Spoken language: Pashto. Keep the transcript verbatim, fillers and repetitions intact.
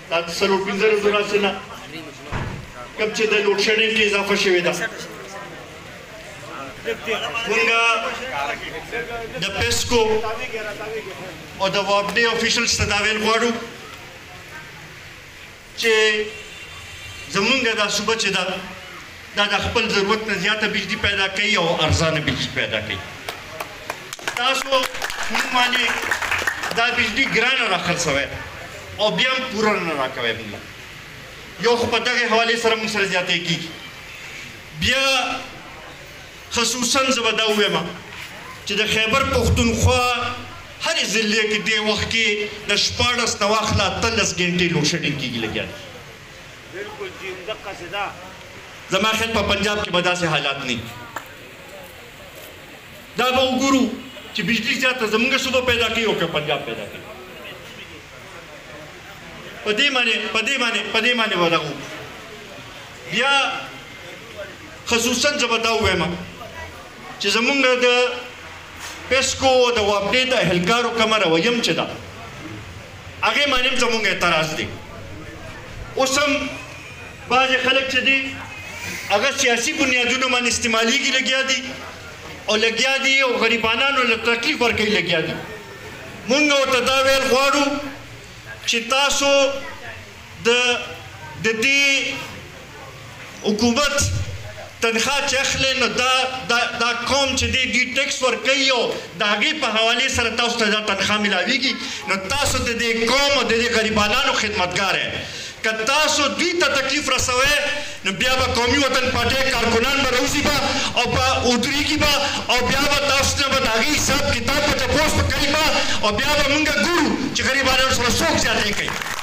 دا څلور پنځه ورځې نه کوم چې د لوډ شیډینګ کې اضافه شوې ده مونږ د پیسکو او د وابډې افیشلز ته دا ویل غواړو چې زمونږ دا صوبه چې ده دا د خپل ضرورت نه زیاته بجلی پیدا کوي او ارزانه بجلی پیدا کوي تاسو مونږ باندې دا بجلی ګرانه راخرڅوئ او بیا هم پوره نه راکوئ مونږ یو خو په دغې حوالې سره مونږ سره زیاتی کېږي بیا خصوصا زه به دا ووایم چې د خیبر پښتونخوا هرې ضلع کې دې وخت کې د شپاړس نه واخله اتلس ګنټې لوډ شیډینګ کېږي لګیا دي بالکل جی دقسې ده زما خیال په پنجاب کې به داسې حالات نه دا به وګورو چې بجلی زیاته زموږ صوبه پیدا کوي او که پنجاب پیدا کوي په دې باندې په دې باندې په دې باندې به دغه بیا خصوصا زه به دا ووایم چې زمونږ د پیسکو د وابډې د اهلکارو کومه رویه چې ده هغې باندې هم زمونږ اعتراض دی اوس هم بعضې خلک چې دي هغه سیاسي بنیادونو باندې استعمالیږي لګیا دي او لګیا دي او غریبانانو له تکلیف ورکوي لګیا دي مونږ ورته دا ویل غواړو چې تاسو د د دې حکومت تنخواه چې اخلي نو دا دا قوم چې دی دوی ټیکس ورکوي او د هغې په حوالې سره تاسو ته دا تنخواه میلاویږي نو تاسو د دې قوم او د دې غریبانانو خدمتګار یې که تاسو دوی ته تکلیف رسوئ نو بیا به قومي وطن پارټۍ کارکنان به راوځي به او به ودرېږي به او بیا به تاسو نه به د هغې حساب کتاب به تپوس به کوي به او بیا به مونږ ګورو چې غریبانانو سره څوک زیاتی کوي